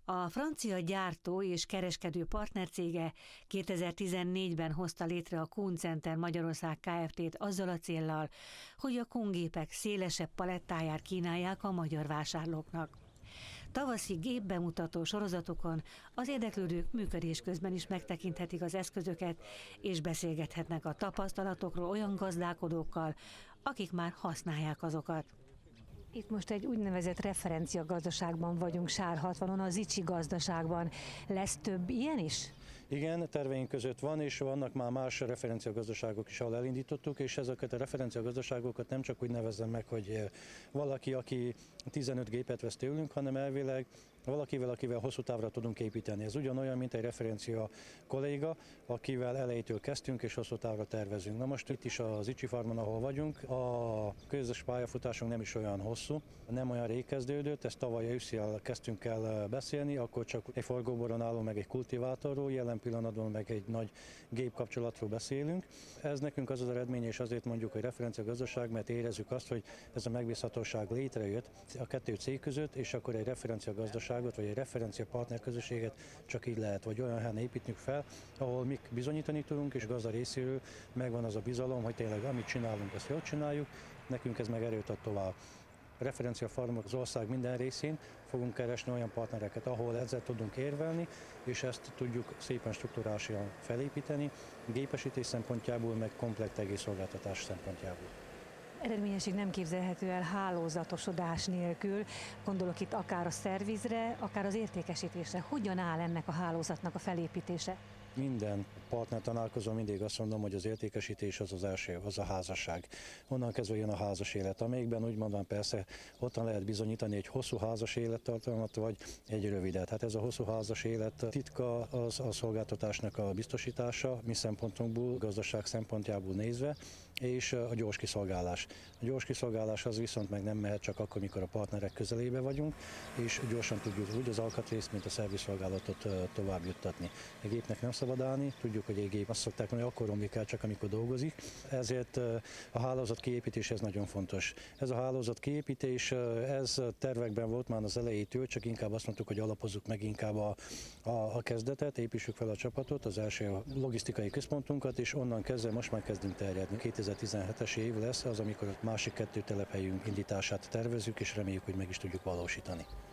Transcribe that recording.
A francia gyártó és kereskedő partnercége 2014-ben hozta létre a Kun Center Magyarország Kft-t azzal a céllal, hogy a Kun-gépek szélesebb palettáját kínálják a magyar vásárlóknak. Tavaszi gépbemutató sorozatokon az érdeklődők működés közben is megtekinthetik az eszközöket, és beszélgethetnek a tapasztalatokról olyan gazdálkodókkal, akik már használják azokat. Itt most egy úgynevezett referenciagazdaságban vagyunk, Sár 60-on, a Zichy gazdaságban. Lesz több ilyen is? Igen, terveink között van, és vannak már más referenciagazdaságok is, ahol elindítottuk, és ezeket a referenciagazdaságokat nem csak úgy nevezzem meg, hogy valaki, aki 15 gépet vesz tőlünk, hanem elvileg valakivel, akivel hosszú távra tudunk építeni. Ez ugyanolyan, mint egy referencia kolléga, akivel elejétől kezdtünk és hosszú távra tervezünk. Na most itt is a Zichy Farmon, ahol vagyunk, a közös pályafutásunk nem is olyan hosszú, nem olyan rég kezdődött, ezt tavaly ősszel kezdtünk el beszélni, akkor csak egy forgóboron álló meg egy kultivátorról, jelen pillanatban meg egy nagy gépkapcsolatról beszélünk. Ez nekünk az eredmény, és azért mondjuk, hogy referenciagazdaság, mert érezzük azt, hogy ez a megbízhatóság létrejött a kettő cég között, és akkor egy referenciagazdaságot vagy egy referencia partnerközösséget csak így lehet, vagy olyan helyen építünk fel, ahol mi bizonyítani tudunk, és gazda részéről megvan az a bizalom, hogy tényleg amit csinálunk, azt jól csináljuk, nekünk ez meg erőt ad tovább. Referenciafarmok az ország minden részén fogunk keresni olyan partnereket, ahol ezzel tudunk érvelni, és ezt tudjuk szépen strukturálisan felépíteni, gépesítés szempontjából, meg komplett egész szolgáltatás szempontjából. Eredményesség nem képzelhető el hálózatosodás nélkül, gondolok itt akár a szervizre, akár az értékesítésre. Hogyan áll ennek a hálózatnak a felépítése? Minden partner találkozom, mindig azt mondom, hogy az értékesítés az az első, az a házasság. Onnan kezdve jön a házas élet, amelyikben úgy mondom, persze ottan lehet bizonyítani egy hosszú házas élettartalmat, vagy egy rövidet. Hát ez a hosszú házas élet titka az a szolgáltatásnak a biztosítása, mi szempontunkból, gazdaság szempontjából nézve, és a gyors kiszolgálás. A gyors kiszolgálás az viszont meg nem mehet csak akkor, mikor a partnerek közelébe vagyunk, és gyorsan tudjuk úgy az alkatrészt, mint a szervizszolgálatot tovább juttatni. A gépnek nem szabad állni, tudjuk, hogy egy gép azt szokták mondani, akkor romlik el, csak amikor dolgozik. Ezért a hálózat kiépítés ez nagyon fontos. Ez a hálózat kiépítés, ez tervekben volt már az elejétől, csak inkább azt mondtuk, hogy alapozzuk meg inkább a kezdetet, építsük fel a csapatot, az első logisztikai központunkat, és onnan kezdve most már kezdünk terjedni. 2017-es év lesz az, amikor a másik 2 telephelyünk indítását tervezzük, és reméljük, hogy meg is tudjuk valósítani.